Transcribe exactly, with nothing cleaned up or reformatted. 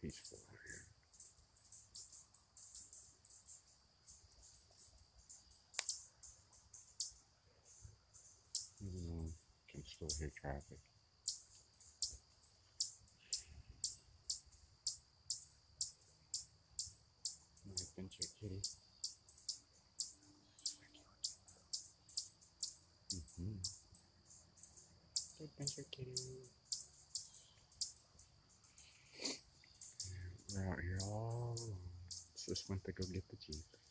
peaceful out here. Even though I can still hear traffic. My adventure kitty. Mm-hmm. Adventure kitty. We're out here all alone. Just went to go get the Jeep.